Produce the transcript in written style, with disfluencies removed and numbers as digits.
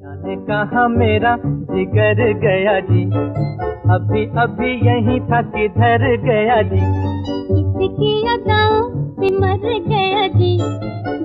जाने कहाँ मेरा जिगर गया जी, अभी अभी यहीं था किधर गया जी। किसकी अदाओं पे मर गया जी,